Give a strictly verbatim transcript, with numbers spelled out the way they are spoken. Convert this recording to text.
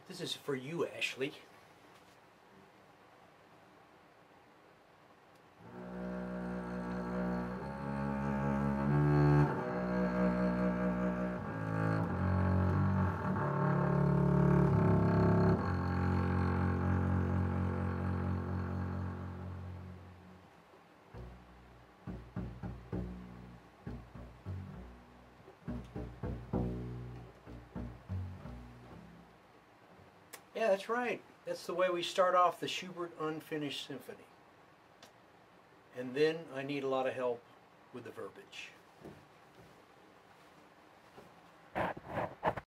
This is for you, Ashley. Yeah, that's right. That's the way we start off the Schubert Unfinished Symphony. And then I need a lot of help with the verbiage.